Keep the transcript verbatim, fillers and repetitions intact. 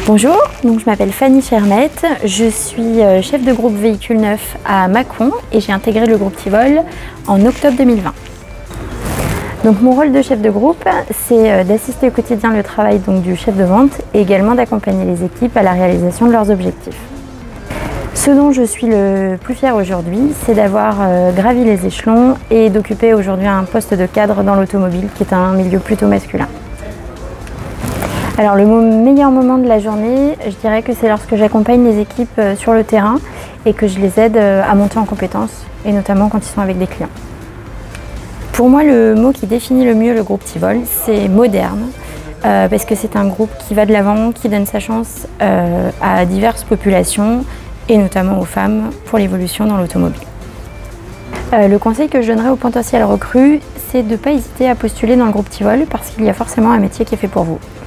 Bonjour, donc je m'appelle Fanny Chermette, je suis chef de groupe véhicule neuf à Mâcon et j'ai intégré le groupe Tivol en octobre deux mille vingt. Donc mon rôle de chef de groupe, c'est d'assister au quotidien le travail donc, du chef de vente et également d'accompagner les équipes à la réalisation de leurs objectifs. Ce dont je suis le plus fière aujourd'hui, c'est d'avoir gravi les échelons et d'occuper aujourd'hui un poste de cadre dans l'automobile qui est un milieu plutôt masculin. Alors le meilleur moment de la journée, je dirais que c'est lorsque j'accompagne les équipes sur le terrain et que je les aide à monter en compétences, et notamment quand ils sont avec des clients. Pour moi, le mot qui définit le mieux le groupe Tivol, c'est moderne, euh, parce que c'est un groupe qui va de l'avant, qui donne sa chance euh, à diverses populations, et notamment aux femmes, pour l'évolution dans l'automobile. Euh, le conseil que je donnerais aux potentiels recrues, c'est de ne pas hésiter à postuler dans le groupe Tivol, parce qu'il y a forcément un métier qui est fait pour vous.